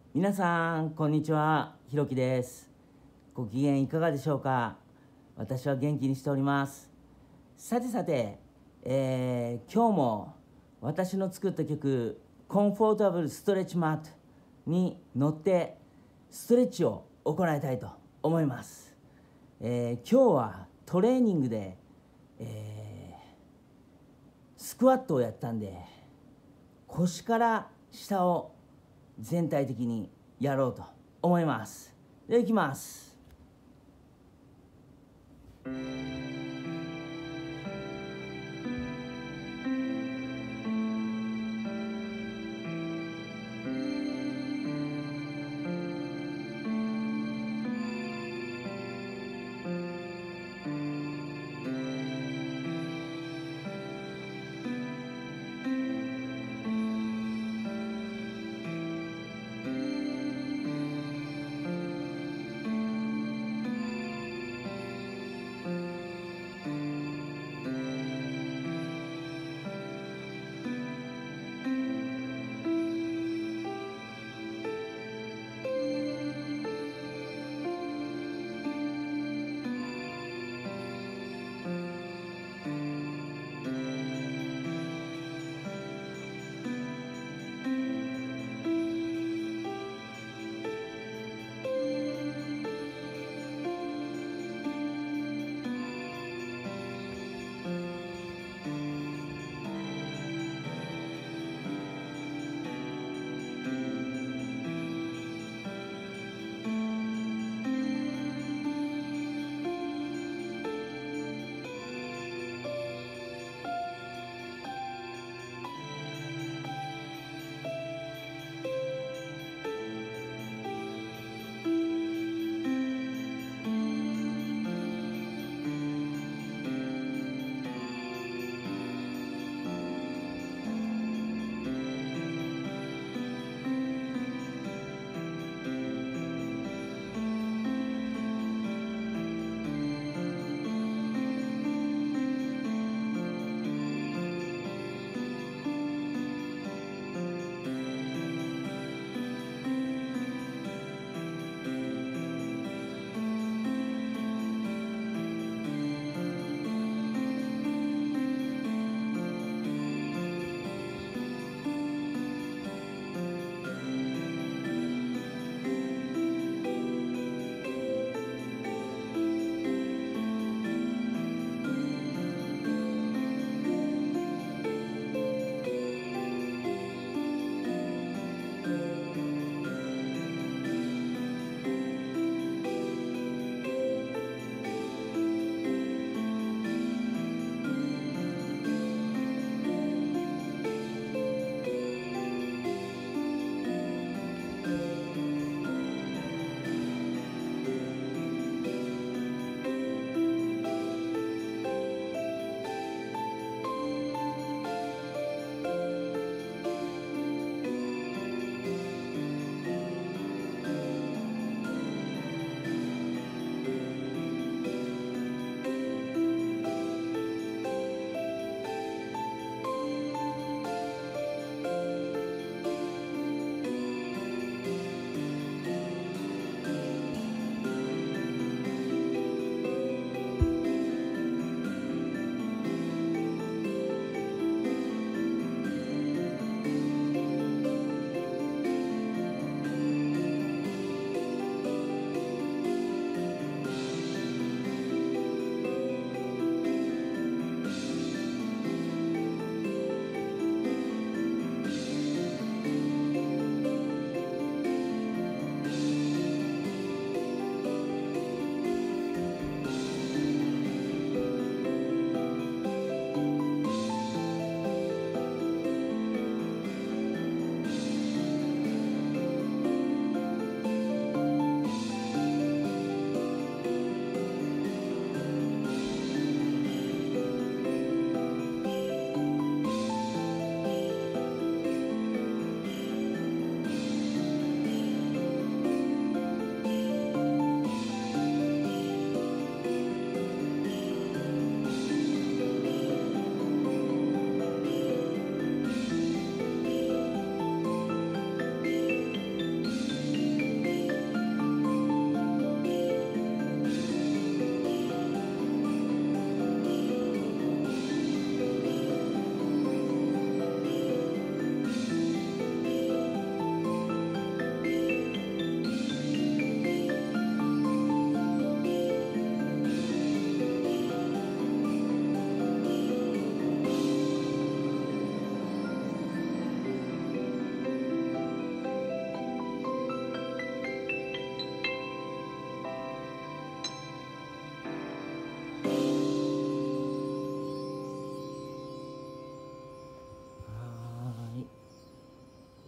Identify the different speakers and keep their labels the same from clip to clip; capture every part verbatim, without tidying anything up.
Speaker 1: 皆さんこんにちは、ひろきです。ご機嫌いかがでしょうか。私は元気にしております。さてさて、えー今日も私の作った曲コンフォータブルストレッチマットに乗ってストレッチを行いたいと思います。えー今日はトレーニングで、えースクワットをやったんで、腰から下を全体的にやろうと思います。ではいきます。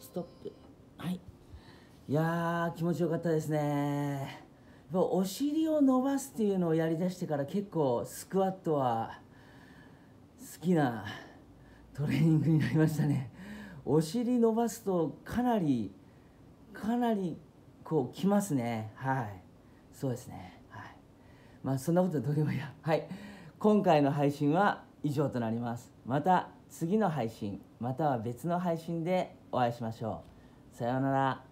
Speaker 1: ストップ。はい。いやー気持ちよかったですね。やっぱお尻を伸ばすっていうのをやりだしてから結構スクワットは好きなトレーニングになりましたね。お尻伸ばすとかなりかなりこうきますね。はい、そうですね。はい、まあそんなことはどうでもいいや。はい、今回の配信は以上となります。また次の配信または別の配信でお会いしましょう。さようなら。